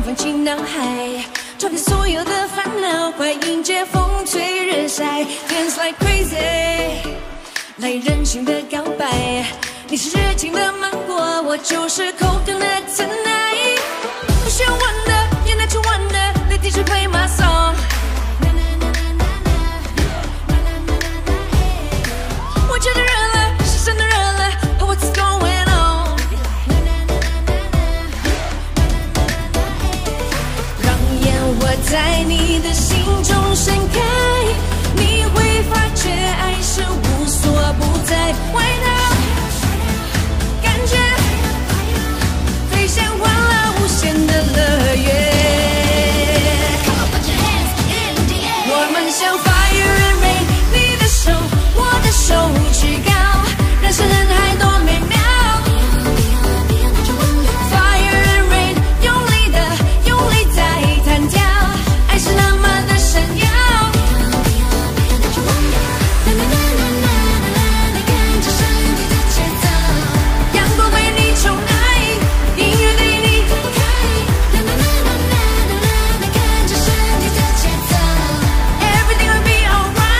放进脑海，抛开所有的烦恼，快迎接风吹日晒 ，Dance like crazy， 来任性的告白。你是热情的芒果，我就是coconut tonight。不需要 wonder， 也拿出 wonder，Let DJ play my song。我觉得热了，是真的热了 ，What's going on？ 让烟火在你的心中盛开，你会发觉爱是无所不在。外套，感觉飞向欢乐无限的乐园。我们像 fire and rain， 你的手，我的手举高，人生人海多美妙。Fire and rain， 用力的，用力在弹跳，爱是那么的闪耀。阳光为你宠爱，音乐对你开，跟着身体的节奏 ，Everything will be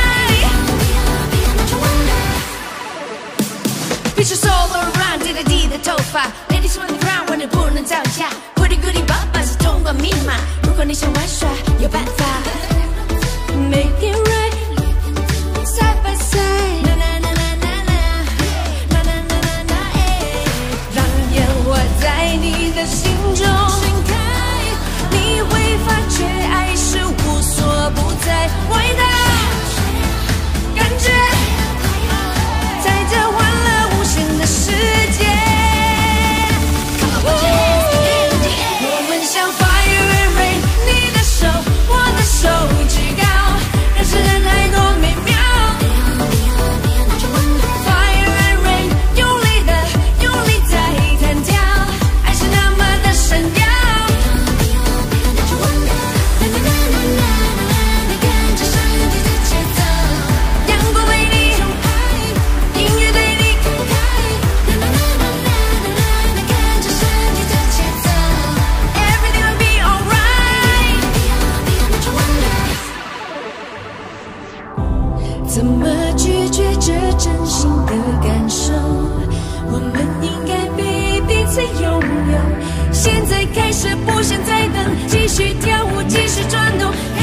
alright。Pictures all around， 滴答滴的头发 ，Ladies on the ground， 玩得不能造假。Goody goody 爸爸是通关密码，如果你想玩耍，有办法。Make it right，side by side， 让烟火在你的心中盛开，你会发觉爱是无所不在。外套，感觉在这欢乐无限的世界。我们像 fire and rain， 你的手，我的手举高，人生人海多美妙。Fire and rain， 用力的，用力在弹跳，爱是那么的闪耀。跟着身体的节奏，阳光为你宠爱，音乐对你开，跟着身体的节奏 ，Everything will be alright。怎么拒绝这真心的感受？我们应该被彼此拥有。现在开始，不想再等，继续跳舞，继续转动。